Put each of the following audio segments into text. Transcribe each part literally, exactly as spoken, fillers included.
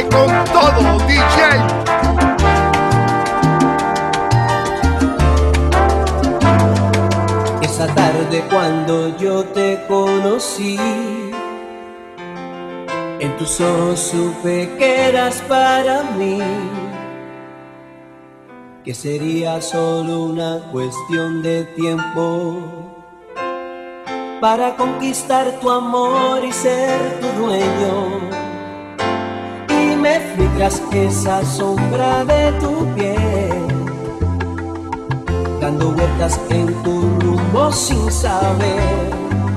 con todo, D J. Esa tarde cuando yo te conocí, en tus ojos supe que eras para mí, que sería solo una cuestión de tiempo para conquistar tu amor y ser tu dueño. Y me fui tras esa sombra de tu piel, dando vueltas en tu rumbo sin saber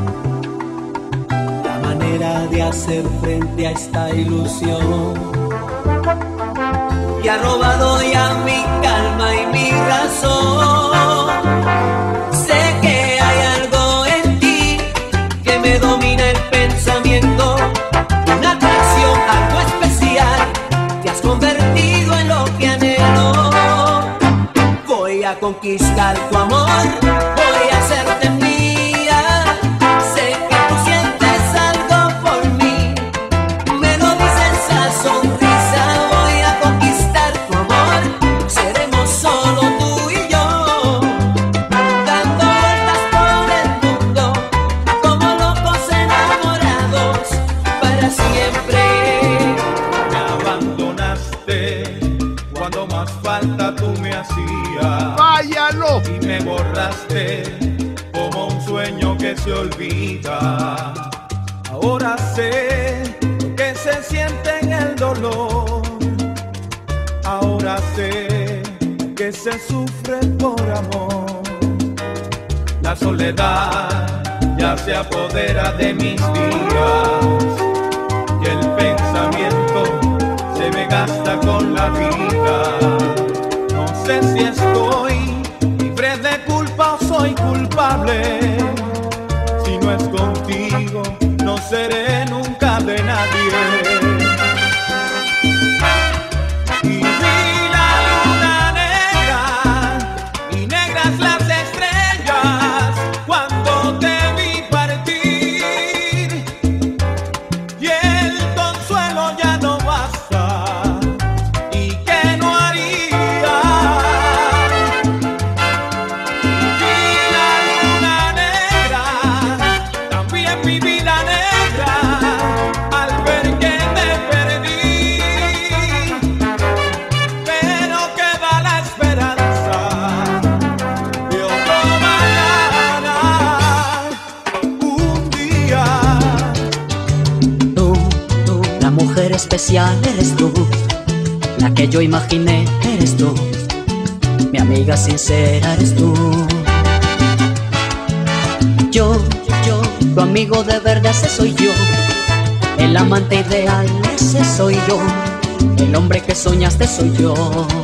la manera de hacer frente a esta ilusión que ha robado ya mi calma y mi razón. Sé que hay algo en ti que me domina el pensamiento, una atracción, algo especial, te has convertido en lo que anhelo. Voy a conquistar tu amor, voy a hacerte mía. Sé que tú sientes algo por mí, me lo dice esa sonrisa. Voy a conquistar tu amor, seremos solo tú y yo, dando vueltas por el mundo como locos enamorados para siempre. Me abandonaste cuando más falta tú me hacías. ¡Váyalo! Y me borraste como un sueño que se olvida. Ahora sé que se siente en el dolor. Ahora sé que se sufre por amor. La soledad ya se apodera de mis días y el pensamiento se me gasta con la vida. No sé si estoy libre de culpa o soy culpable. Si no es contigo, no seré nunca de nadie. Y vi la luna negra y negras las estrellas cuando te vi partir, y el consuelo ya no basta. ¿Y qué no haría? Vi la luna negra, también mi vida negra, al ver que te perdí. Pero queda la esperanza de otro mañana, un día. Tú, tú, la mujer especial eres tú, la que yo imaginé eres tú, mi amiga sincera eres tú. Yo, yo, tu amigo de verdad ese soy yo, el amante ideal ese soy yo, el hombre que soñaste soy yo,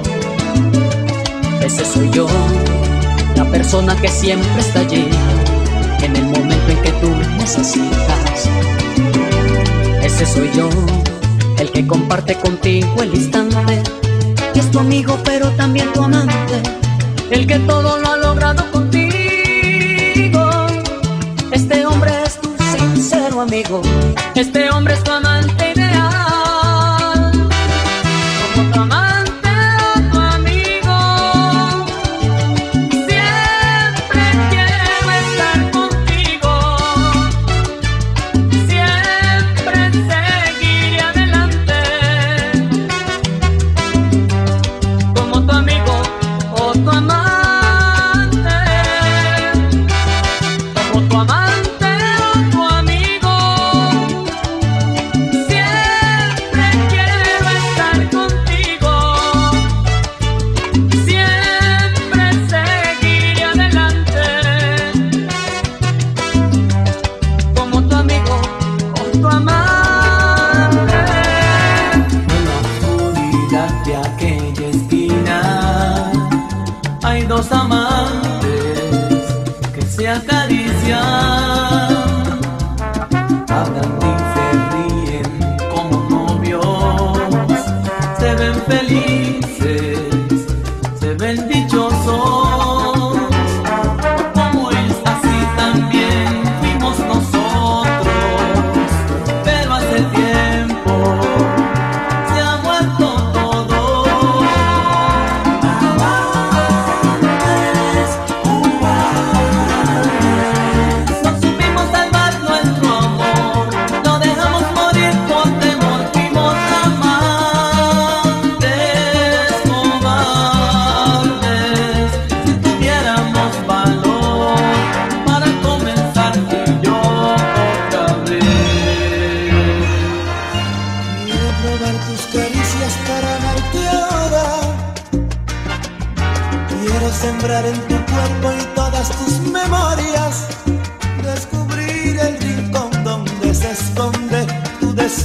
ese soy yo, la persona que siempre está allí en el momento en que tú me necesitas. Ese soy yo, el que comparte contigo el instante, que es tu amigo pero también tu amante, el que todo lo ha logrado contigo. Este hombre es tu sincero amigo, este hombre es tu amante ideal, como tu amante o tu amigo. Siempre quiero estar contigo, siempre seguiré adelante, como tu amigo o tu amante, como tu amante o tu amigo. Siempre quiero estar contigo, siempre seguiré adelante, como tu amigo o tu amante. En la oscuridad de aquella esquina hay dos amantes que se acarician, hablan y se ríen como novios, se ven felices, se ven dichosos. Como es así también fuimos nosotros, pero hace tiempo se ha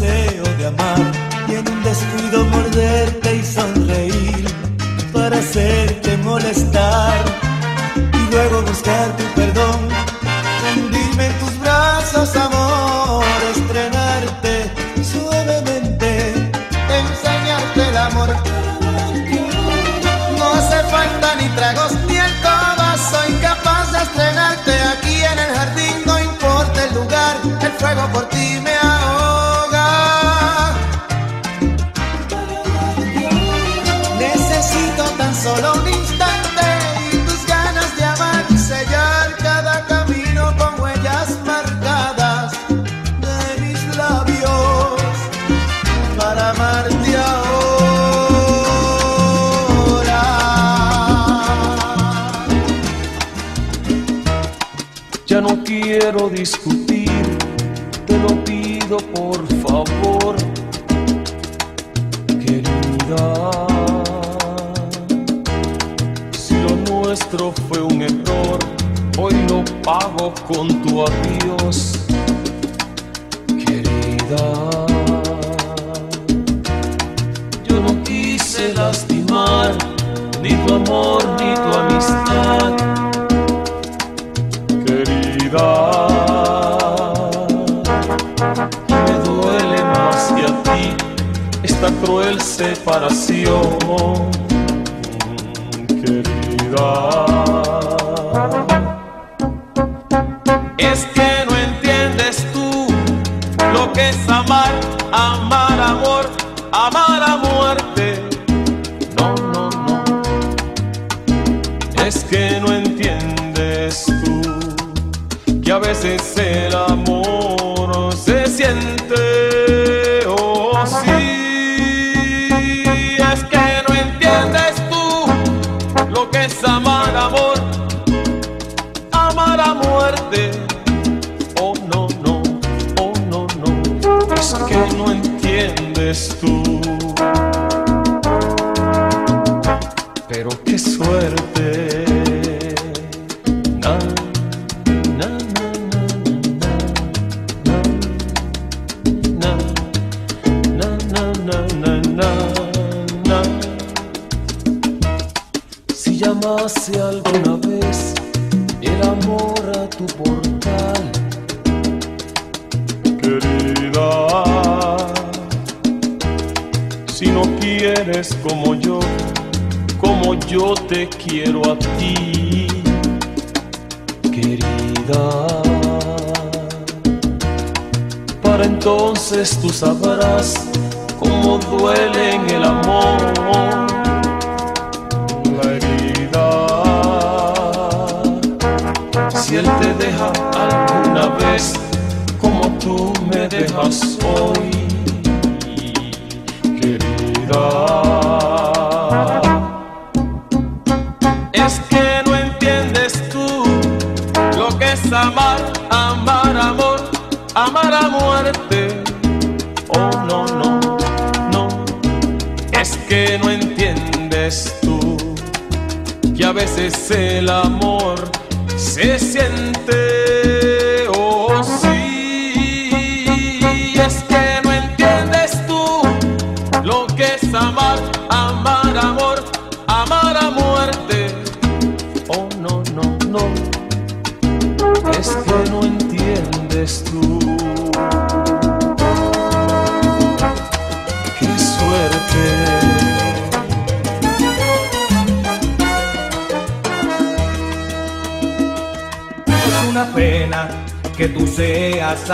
deseo de amar y en un descuido morderte y sonreír para hacerte molestar y luego buscar tu perdón. Dime en tus brazos, amor, estrenarte suavemente, enseñarte el amor. No hace falta ni tragos ni alcoba, soy capaz de estrenarte aquí en el jardín, no importa el lugar, el fuego por ti me ahoga. Necesito tan solo un instante y tus ganas de amar, sellar cada camino con huellas marcadas de mis labios para amarte ahora. Ya no quiero discutir, te lo pido por favor, querida. Si lo nuestro fue un error, hoy lo pago con tu adiós, querida. Yo no quise lastimar ni tu amor ni tu amistad, querida. Y me duele más que a ti esta cruel separación, querida. Es que no entiendes tú lo que es amar, amar amor, amar a muerte. No, no, no. Es que no entiendes tú que a veces el amor se siente, oh sí. Es que no entiendes tú lo que es amar amor, amar a muerte. Oh no, no, oh no, no. Es que no entiendes tú. Pero qué suerte. Na, na, na, na, na, na, na, na, na. Si llamase alguna vez el amor a tu portal, querida, si no quieres como yo, como yo te quiero a ti, querida, para entonces tú sabrás cómo duele en el amor la herida. Si él te deja alguna vez como tú me dejas hoy, querida. Es que no entiendes tú lo que es amar, amar amor, amar a muerte. Oh no, no, no. Es que no entiendes tú que a veces el amor se siente, oh sí. Es que no entiendes tú lo que es amar, amar amor, amar a muerte. Oh no, no, no. Es que no entiendes tú. Qué suerte. Es una pena que tú seas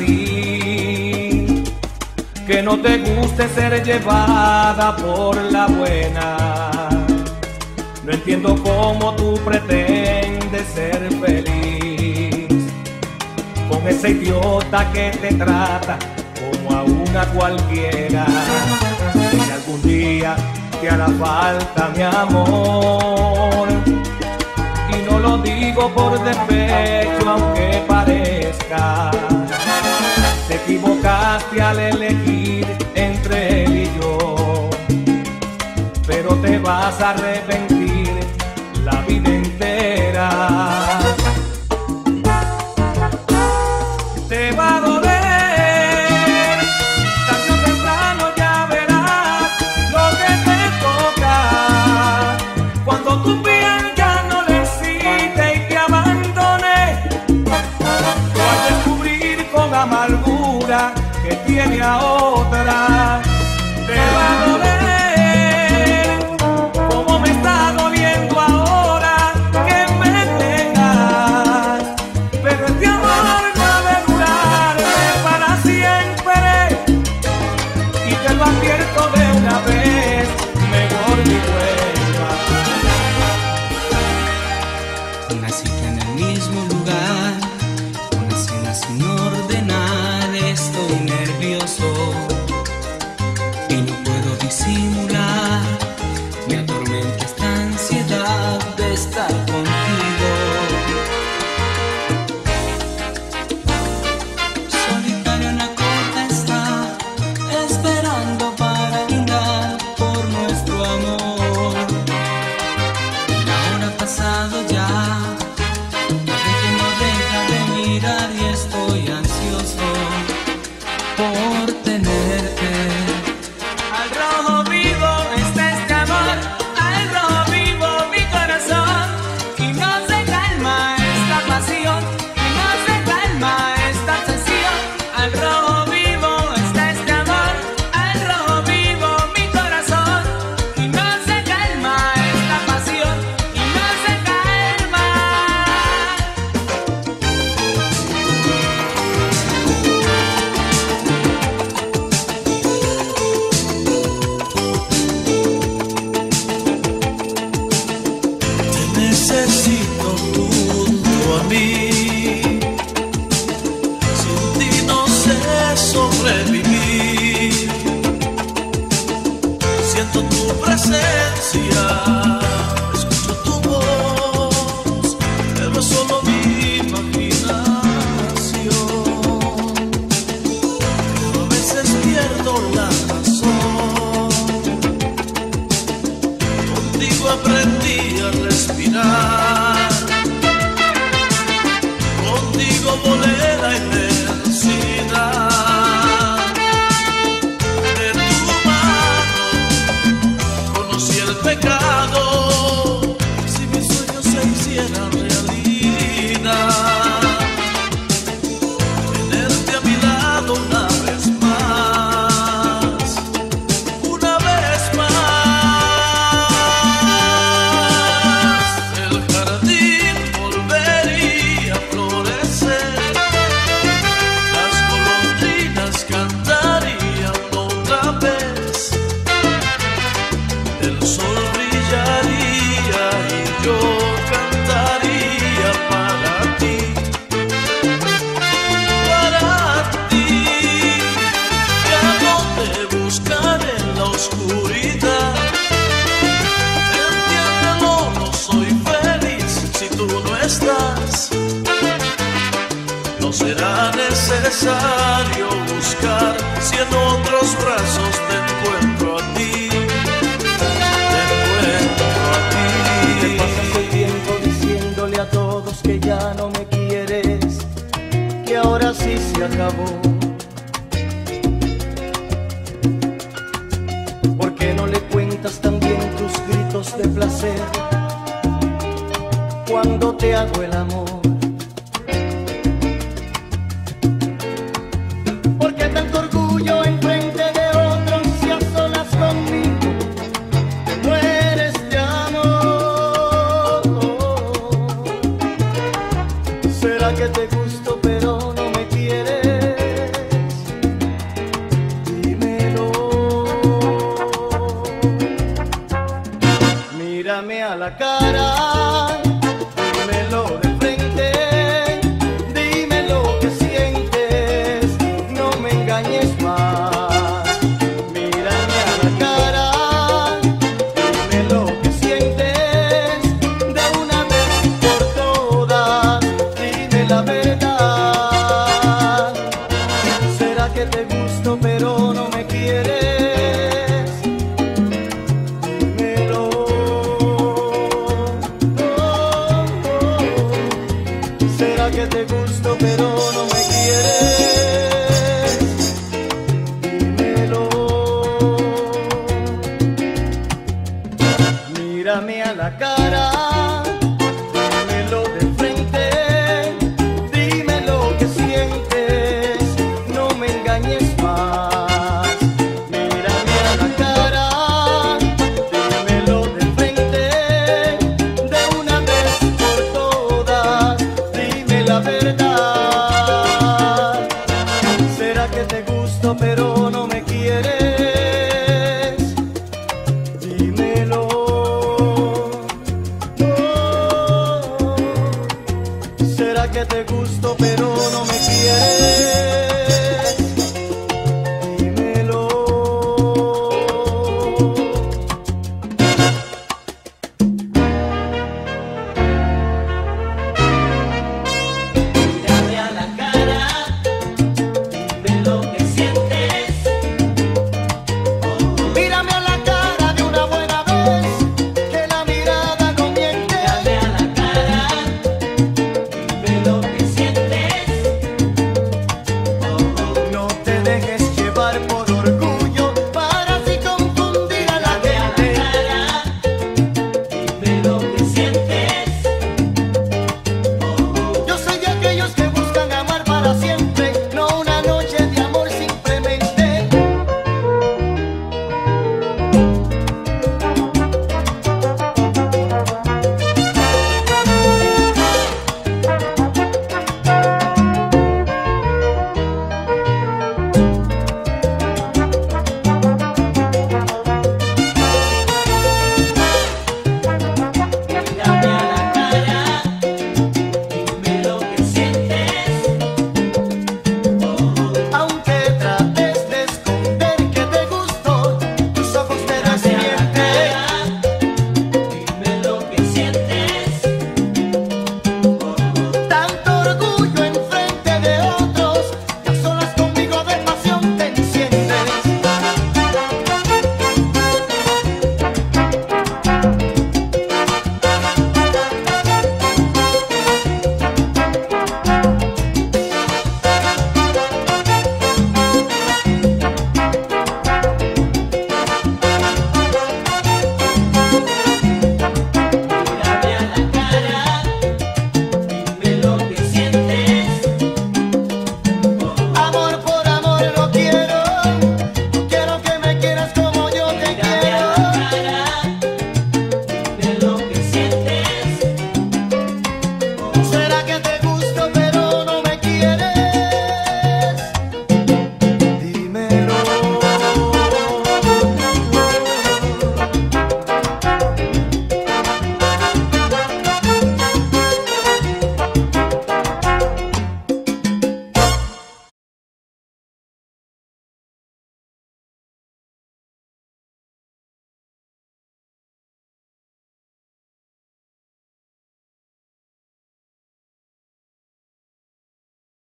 así, que no te guste ser llevada por la buena. No entiendo cómo tú pretendes ser feliz con ese idiota que te trata como a una cualquiera. Si algún día te hará falta mi amor, y no lo digo por despecho aunque parezca, te equivocaste al elegir entre él y yo, pero te vas a arrepentir la vida entera. Te va a doler tiene a otra, te va a doler como me está doliendo ahora que me dejas. Pero este amor no ha de durarme para siempre, y te lo advierto de una vez, mejor ni vuelva. Una cita en el mismo lugar, una cena sin ordenar, estoy nervioso y no puedo disimular, me atormenta esta ansiedad de estar contigo. Solitario en la costa está, esperando para brindar por nuestro amor. La hora ha pasado ya, desde que no deja de mirar y estoy ansioso por tenerte. Al rojo vivo está este amor, al rojo vivo mi corazón, y no se calma esta pasión, y no se calma esta obsesión. Al rojo vivo está este amor, al rojo vivo mi corazón, y no se calma esta pasión, y no se calma. Te necesito junto a mí, sin ti no sé sobrevivir. Siento tu presencia, escucho tu voz, pero es solo mi imaginación. Pero a veces pierdo la razón. Contigo aprendí a respirar, contigo volé la inmensidad. De tu mano conocí el pecado, si mis sueños se hicieran realidad. Tenerte a mi lado una vez más, una vez más. El jardín volvería a florecer, las golondrinas cantarían otra vez, el sol brillaría y yo cantaría para ti, para ti. Ya no te buscaré en la oscuridad. Entiéndelo, no soy feliz si tú no estás. No será necesario buscar si en otros brazos te encuentro a ti. Te encuentro a Te ti. pasas el tiempo diciéndole a todos que ya no me quieres, que ahora sí se acabó. ¿Por qué no le cuentas también tus gritos de placer cuando te hago el amor? ¿Por qué tanto orgullo enfrente de otros y a solas conmigo te mueres de amor? ¿Será que te gusto pero no me quieres? Dímelo. Mírame a la cara, dímelo de frente, dime lo que sientes, no me engañes más. Mírame a la cara, dime lo que sientes, de una vez por todas, dime la verdad. ¿Será que te gusto pero no me quieres? Dímelo. más.